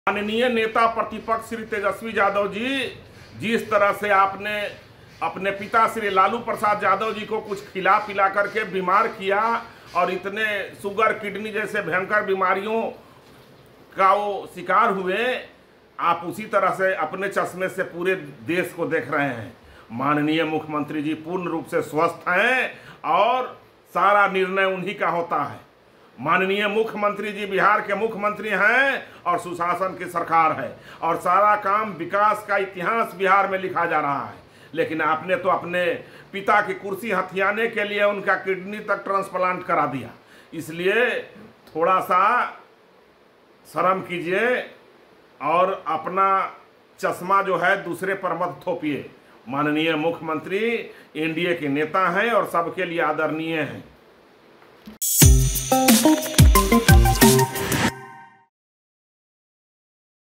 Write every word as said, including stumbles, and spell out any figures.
माननीय नेता प्रतिपक्ष श्री तेजस्वी यादव जी, जिस तरह से आपने अपने पिता श्री लालू प्रसाद यादव जी को कुछ खिला पिला करके बीमार किया और इतने शुगर किडनी जैसे भयंकर बीमारियों का वो शिकार हुए, आप उसी तरह से अपने चश्मे से पूरे देश को देख रहे हैं। माननीय मुख्यमंत्री जी पूर्ण रूप से स्वस्थ हैं और सारा निर्णय उन्हीं का होता है। माननीय मुख्यमंत्री जी बिहार के मुख्यमंत्री हैं और सुशासन की सरकार है और सारा काम विकास का इतिहास बिहार में लिखा जा रहा है। लेकिन आपने तो अपने पिता की कुर्सी हथियाने के लिए उनका किडनी तक ट्रांसप्लांट करा दिया। इसलिए थोड़ा सा शर्म कीजिए और अपना चश्मा जो है दूसरे पर मत थोपिए। माननीय मुख्यमंत्री एनडीए के नेता हैं और सबके लिए आदरणीय हैं।